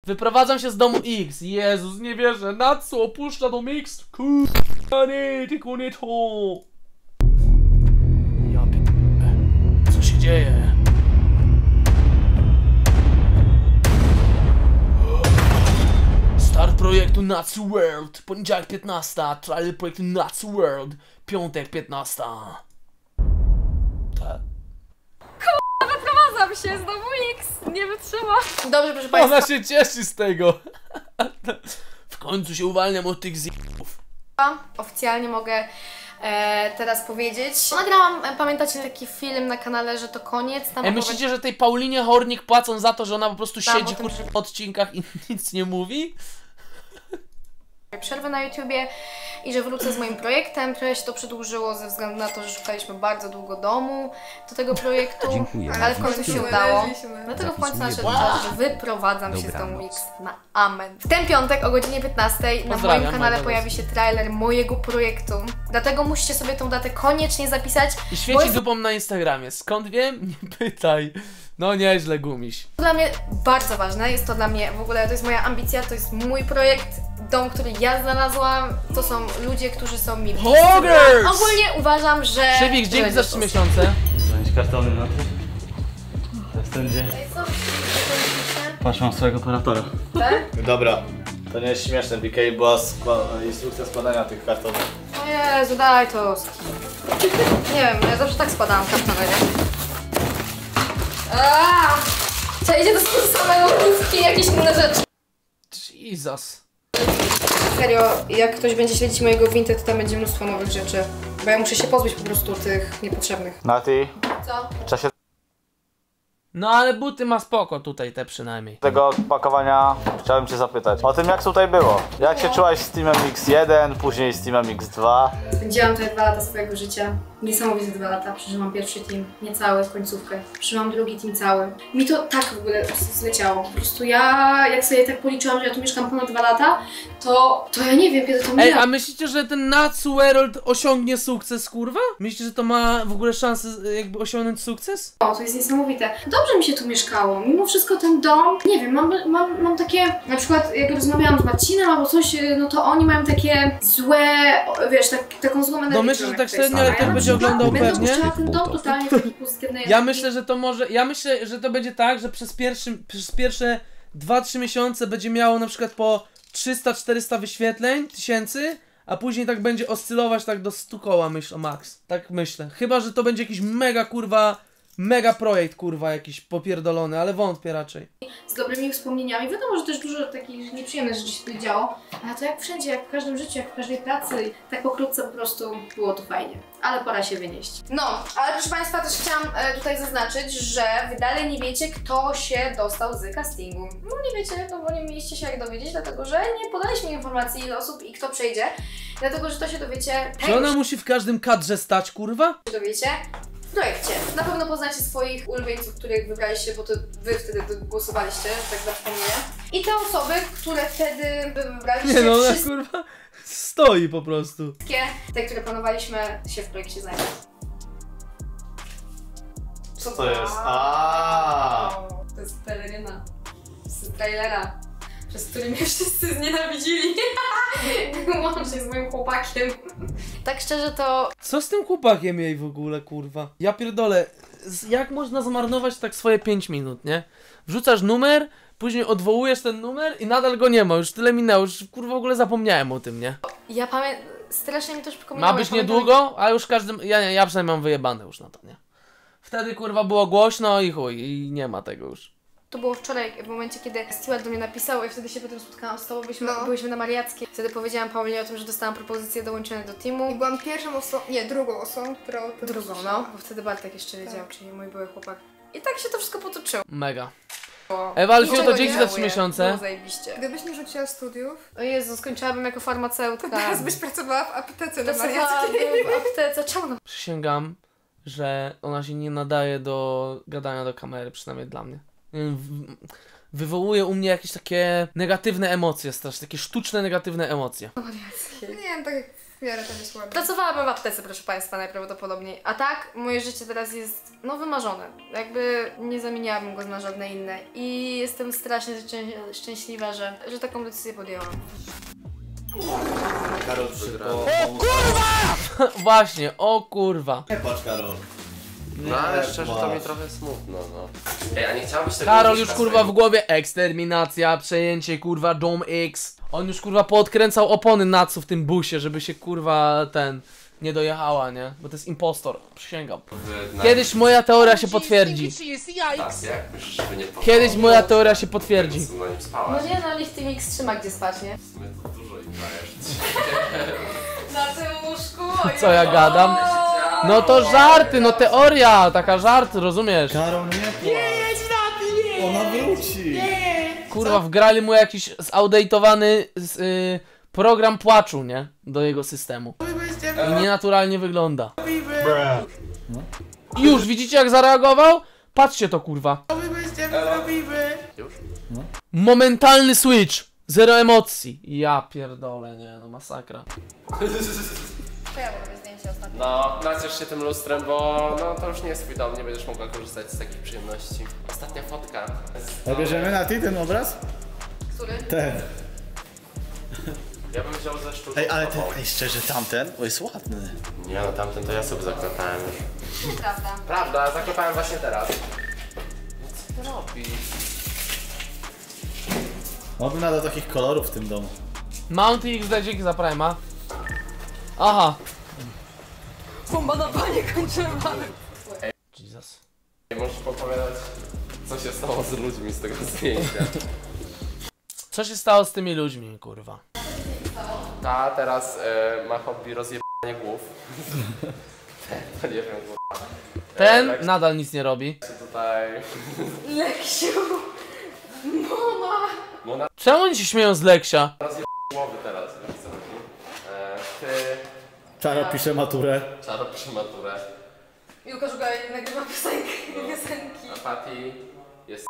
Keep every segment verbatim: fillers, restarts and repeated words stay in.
Wyprowadzam się z domu X. Jezus, nie wierzę. Natsu opuszcza dom X. Kurwa, nie, tylko nie to. Ja p... Co się dzieje? Start projektu Natsu World. Poniedziałek piętnasta. Trailer projektu Natsu World. Piątek piętnasta. Tak. Kurwa, wyprowadzam się z domu X. Nie wytrzymam. Dobrze, proszę państwa. Ona się cieszy z tego. W końcu się uwalniam od tych z***ów. Oficjalnie mogę e, teraz powiedzieć. Nagrałam, e, pamiętacie taki film na kanale, że to koniec? Tam E, myślicie, że tej Paulinie Hornik płacą za to, że ona po prostu Tam, siedzi o tym, kur... że- w odcinkach i nic nie mówi? Przerwę na YouTubie i że wrócę z moim projektem. Trochę się to przedłużyło ze względu na to, że szukaliśmy bardzo długo domu do tego projektu, Dziękuję. ale w końcu się udało. Dlatego w końcu nadszedł czas, że wyprowadzam się z domu X na amen. W ten piątek o godzinie piętnastej na Pozdrawiam, moim kanale Magda. pojawi się trailer mojego projektu. Dlatego musicie sobie tą datę koniecznie zapisać. I bo świeci jest dupą na Instagramie. Skąd wiem? Nie pytaj. No nieźle, gumiś. to dla mnie bardzo ważne. Jest to dla mnie w ogóle, to jest moja ambicja, to jest mój projekt. Dom, który ja znalazłam, to są ludzie, którzy są mi Hogers! Ogólnie uważam, że... Przywik, dzięki za trzy miesiące. Wziąć kartony na to. To jest ten dzień. Co? Patrz, mam swojego operatora. Tak? Dobra, to nie jest śmieszne. B K była skła- instrukcja składania tych kartonów. O Jezu, daj to. Nie wiem, ja zawsze tak składałam kartony, nie? Aaaa! Przejdzie do samego główki i jakieś inne rzeczy. Jesus. Serio, jak ktoś będzie śledzić mojego Vinted, to tam będzie mnóstwo nowych rzeczy. Bo ja muszę się pozbyć po prostu tych niepotrzebnych. Nati, Co? w czasie No ale buty ma spoko tutaj te przynajmniej. tego pakowania chciałem cię zapytać o tym, jak tutaj było. Jak się czułaś z Teamem X jeden, później z Teamem X dwa? Spędziłam tutaj dwa lata swojego życia. Niesamowite dwa lata. Przeżyłam pierwszy team, niecały, końcówkę. Przeżyłam drugi team cały. Mi to tak w ogóle zleciało. Po prostu ja, jak sobie tak policzyłam, że ja tu mieszkam ponad dwa lata, to, to ja nie wiem, kiedy to Ej, mija. a myślicie, że ten Natsu World osiągnie sukces, kurwa? Myślicie, że to ma w ogóle szansę jakby osiągnąć sukces? O, to jest niesamowite. Dobrze mi się tu mieszkało. Mimo wszystko ten dom, nie wiem, mam, mam, mam takie, na przykład jak rozmawiałam z Marcinem albo coś, no to oni mają takie złe, wiesz, tak, taką złą energię. No myślę, że jak tak to jest. średnio, ale A ktoś na będzie przykład oglądał będę pewnie. puszczała ten dom totalnie w takiej pozytywnej Ja energii. myślę, że to może, ja myślę, że to będzie tak, że przez, pierwszy, przez pierwsze dwa trzy miesiące będzie miało na przykład po trzysta czterysta wyświetleń, tysięcy, a później tak będzie oscylować tak do stu koła, myślę, max. Tak myślę. Chyba, że to będzie jakiś mega, kurwa, mega projekt, kurwa, jakiś popierdolony, ale wątpię raczej. Z dobrymi wspomnieniami. Wiadomo, że też dużo takich nieprzyjemnych rzeczy się tu działo, ale to jak wszędzie, jak w każdym życiu, jak w każdej pracy, tak pokrótce po prostu było to fajnie. Ale pora się wynieść. No, ale proszę Państwa, też chciałam e, tutaj zaznaczyć, że Wy dalej nie wiecie, kto się dostał z castingu. No nie wiecie, no bo nie mieliście się jak dowiedzieć, dlatego że nie podaliśmy informacji, ile osób i kto przejdzie. Dlatego, że to się dowiecie... Czy ona musi w każdym kadrze stać, kurwa? się dowiecie w projekcie. Na pewno poznacie swoich ulubieńców, których wybraliście, bo to Wy wtedy głosowaliście, tak za przypomnienie. I te osoby, które wtedy Wy wybraliście, Nie no, ona wszystkie, kurwa stoi po prostu. te, które planowaliśmy, się w projekcie znajdą. Co to jest? Aaaa! To jest peleryna z trailera, przez który mnie wszyscy znienawidzili. Łącznie z moim chłopakiem. Tak szczerze to... Co z tym chłopakiem jej w ogóle, kurwa? Ja pierdolę, z- jak można zmarnować tak swoje pięć minut, nie? Wrzucasz numer, później odwołujesz ten numer i nadal go nie ma, już tyle minęło, już kurwa w ogóle zapomniałem o tym, nie? Ja pamiętam... Strasznie mi to przypominało. Ma być ja pamiętam, niedługo, a już każdym, ja, ja przynajmniej mam wyjebane już na to, nie? Wtedy kurwa było głośno i chuj, i nie ma tego już. To było wczoraj, w momencie, kiedy Stewart do mnie napisał i wtedy się potem spotkałam z tobą, byliśmy, No. byliśmy na Mariackiej. Wtedy powiedziałam Paulinie o tym, że dostałam propozycję dołączenia do teamu. I byłam pierwszą osobą, nie, drugą osobą, która o tym Drugą, usłyszała. no, bo wtedy Bartek jeszcze wiedział, Tak. czyli mój były chłopak. I tak się to wszystko potoczyło. Mega. Ewa, ale Niczego to dzięki nie za trzy żałuję. miesiące. Było zajebiście. Gdybyś nie rzuciła studiów, O Jezu, skończyłabym jako farmaceutka. teraz byś pracowała w aptece na Mariackiej. Pracowałabym w aptece. Czemu no? Przysięgam, że ona się nie nadaje do gadania do kamery, przynajmniej dla mnie. Nie wiem, w- Wywołuje u mnie jakieś takie negatywne emocje, strasznie, takie sztuczne negatywne emocje. Nie wiem, tak jak W miarę tam jest ładnie. Pracowałabym w aptece, proszę Państwa, najprawdopodobniej. A tak, moje życie teraz jest, no, wymarzone. Jakby nie zamieniałabym go na żadne inne. I jestem strasznie szczę- szczęśliwa, że, że taką decyzję podjęłam. Karol przygrał. Właśnie, o kurwa. Nie patrz, Karol. No ale szczerze to mi trochę smutno, no. Ej, a nie chciałbyś tego Karol użyć już na kurwa swojego- w głowie eksterminacja, przejęcie kurwa Dom X. On już kurwa poodkręcał opony Natsu w tym busie, żeby się kurwa ten nie dojechała, nie? Bo to jest impostor, przysięgam. w- na- Kiedyś moja teoria się potwierdzi. Tak, jak myślisz, żeby nie poszło? Kiedyś moja teoria się potwierdzi. No nie spałaś. No nie, no niech Team X trzyma gdzie spać, nie? W sumie to dużo im dajesz. Na tym łóżku! Co ja gadam? No to żarty, no teoria, taka żart, rozumiesz? Karol, nie płacz. Ona wróci. Kurwa, wgrali mu jakiś zaudatowany z, y, program płaczu, nie? Do jego systemu. I nienaturalnie wygląda. I już, widzicie jak zareagował? Patrzcie to kurwa. Już? Momentalny switch. Zero emocji. Ja pierdolę, nie no masakra. To ja robię zdjęcie ostatnio. No, naciesz się tym lustrem, bo no to już nie jest twój dom, nie będziesz mogła korzystać z takich przyjemności. Ostatnia fotka. A bierzemy na ty ten obraz? Który? Ten. Ja bym wziął ze sztuką. Ej, ale ten, ej, szczerze, tamten, bo jest ładny. Nie no, tamten to ja sobie zaklepałem już. Nieprawda. Prawda, zaklepałem właśnie teraz. Co ty robisz? Oby nadal takich kolorów w tym domu. Mount X D, dzięki za Prima. Aha. Bomba na panie kończyła. Jesus. Możesz popowiadać, co się stało z ludźmi z tego zdjęcia. Co się stało z tymi ludźmi, kurwa? Ta teraz e, ma hobby rozjebanie głów. To nie wiem, kurwa. Ten Lek- nadal nic nie robi. Tutaj... Leksiu! Mama! Mona Czemu oni się śmieją z Leksia? głowy teraz, wiesz co chodzi. E, ty... Czaro pisze maturę. Czaro przy maturę. I Łukasz Gaj nagrywa piosenki. piosenki. A Patty jest...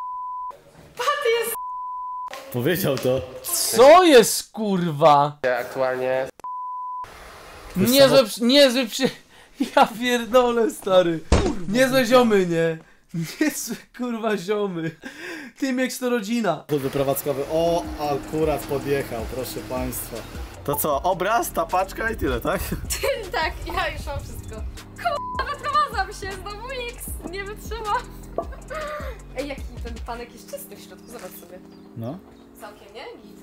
Powiedział to. Co jest kurwa? aktualnie... Niezłe, przy- niezłe przy... Ja pierdolę, stary. Niezłe ziomy, nie? Niezłe kurwa ziomy. Team X to rodzina. Był wyprowadzkowy. O, akurat podjechał, proszę państwa. To co, obraz, ta paczka i tyle, tak? Tak, ja już mam wszystko. Kurwa, wyprowadzam się, znowu X, nie wytrzyma. Ej, jaki ten panek jest czysty w środku, zobacz sobie. No. Całkiem, nie? Git.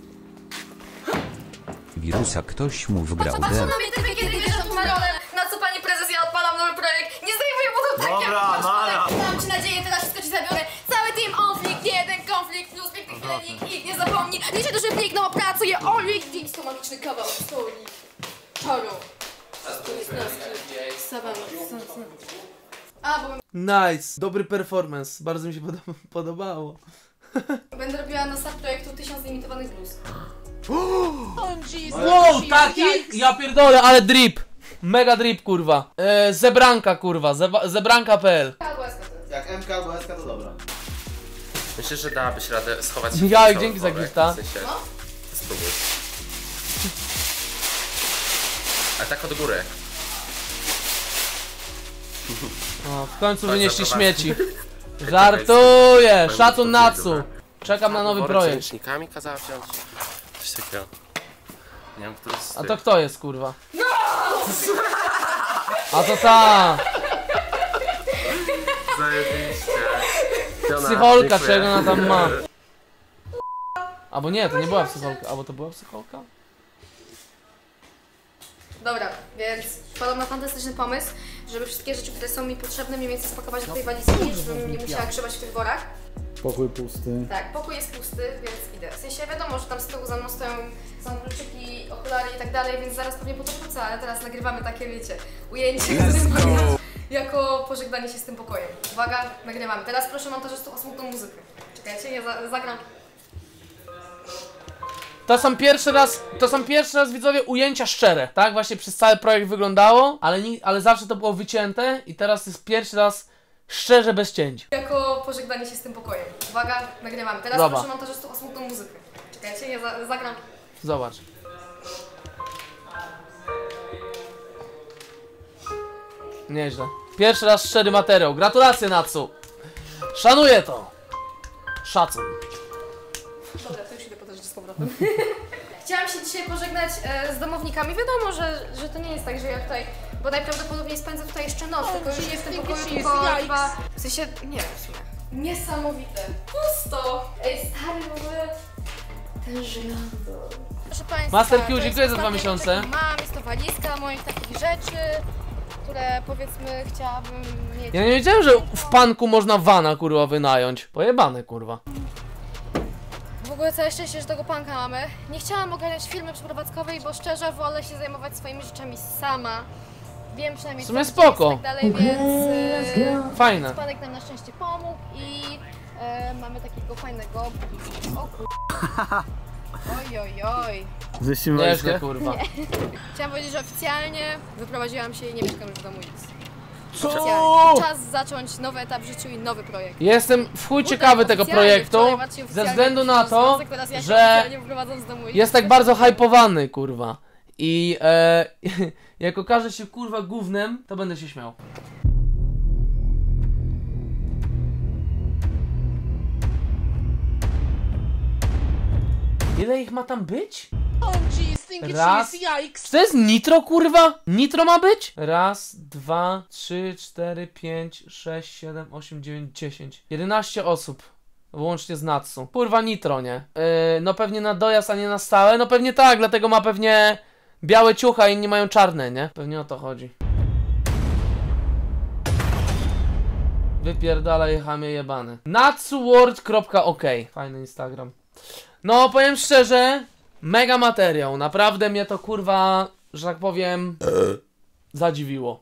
Wirusa ktoś mu wgrał Zobaczcie D. na mnie typy, kiedy wiesz odmalone. Na co pani prezes, ja odpalam nowy projekt. Nie zdejmuję mu to tak Dobra, jak Mara. Dam ci nadzieję, teraz wszystko ci zabiorę. Cały team onflikt, jeden konflikt, plus piękny chwilnik. I nie zapomnij, liczę duży plik, no pracuję. Olik, Dix to magiczny kawał, stolik. Czaro. A, bo Nice. Dobry performance. Bardzo mi się podo- podobało. będę robiła na start projektu tysiąc limitowanych bluz. Wow, taki? Ja pierdolę, ale drip. Mega drip, kurwa. E, zebranka, kurwa. Zeba- zebranka kropka p l. Jak M K albo S K to dobra. Myślisz, że dałabyś radę schować się w Jaj, cały dzięki za worek? gifta. W sensie... No. Spróbuj. Ale tak od góry. O, w końcu Chodź, wynieśli zaprowadzę. śmieci. Żartuję. Szacun Natsu. Czekam na nowy Worek z projekt. ręcznikami kazała wziąć. Coś takiego. Nie wiem, który z A tych. to kto jest, kurwa? A to ta Zajebiście. Fiona, psycholka, dziękuję. czego ona tam ma. Albo nie, to nie była psycholka. Albo to była psycholka? Dobra, więc wpadłam na fantastyczny pomysł, żeby wszystkie rzeczy, które są mi potrzebne, mniej więcej spakować do tej walizki, żebym nie musiała grzebać w tych worach. Pokój pusty. Tak, pokój jest pusty, więc idę. W sensie wiadomo, że tam z tyłu za mną stoją, są kluczyki, okulary i tak dalej, więc zaraz pewnie po to wrócę, ale teraz nagrywamy takie, wiecie, ujęcie, które jako pożegnanie się z tym pokojem. Uwaga, nagrywamy. Teraz proszę montażystów o smutną muzykę. Czekajcie, ja za zagram. To są pierwszy raz, to są pierwszy raz widzowie ujęcia szczere. Tak właśnie przez cały projekt wyglądało, ale, ni- ale zawsze to było wycięte i teraz jest pierwszy raz szczerze bez cięć. Jako pożegnanie się z tym pokojem. Uwaga, nagrywamy. Teraz Dobra. proszę montażystów o smutną muzykę. Czekajcie, ja za zagram. Zobacz. Nieźle. Pierwszy raz szczery materiał. Gratulacje, Natsu. Szanuję to. Szacun. Dobra, to już idę po to, że z powrotem. Chciałam się dzisiaj pożegnać e, z domownikami. Wiadomo, że, że to nie jest tak, że ja tutaj, bo najprawdopodobniej spędzę tutaj jeszcze noc, tylko już nie w tym pokoju, tylko chyba... W sensie, nie wiem w sumie. Niesamowite. Pusto. Ej, stary, w ogóle... Ten żyrandol. Proszę Państwa, Master Q, to jest dziękuję za dwa ostatnie, miesiące. jaką Mam, jest to walizka moich takich rzeczy, które powiedzmy chciałabym mieć. Ja nie wiedziałem, że w Panku można vana, kurwa, wynająć. Pojebane, kurwa. W ogóle całe szczęście, że tego panka mamy. Nie chciałam ogarniać firmy przeprowadzkowej, bo szczerze wolę się zajmować swoimi rzeczami sama. Wiem przynajmniej W sumie co spoko. jest i tak dalej, więc yy, Fajne. panek nam na szczęście pomógł i yy, mamy takiego fajnego... O kur... Oj, oj, oj. Nieźle, kurwa. Chciałam powiedzieć, że oficjalnie wyprowadziłam się i nie mieszkam już w domu X. Co? Oficjalnie. Czas zacząć nowy etap w życiu i nowy projekt. Jestem w chuj ciekawy tego Oficjalnie, projektu, wczoraj bardziej ze oficjalnie względu na to, związek, teraz ja się że oficjalnie wyprowadzam z domu X. jest tak bardzo hypowany, kurwa. I e, jak okaże się, kurwa, gównem, to będę się śmiał. Ile ich ma tam być? Raz. Czy to jest nitro, kurwa? Nitro ma być? Raz, dwa, trzy, cztery, pięć, sześć, siedem, osiem, dziewięć, dziesięć. jedenaście osób. Łącznie z Natsu. Kurwa nitro, nie? Yy, no pewnie na dojazd, a nie na stałe. No pewnie tak, dlatego ma pewnie białe ciucha, a inni mają czarne, nie? Pewnie o to chodzi. Wypierdalaj, chamie jebany. natsuworld kropka ok. Fajny Instagram. No, powiem szczerze, mega materiał. Naprawdę mnie to, kurwa, że tak powiem, zadziwiło.